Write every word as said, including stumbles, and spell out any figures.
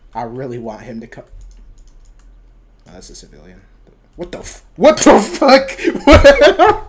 I really want him to come. Oh, that's a civilian. What the f- What the fuck?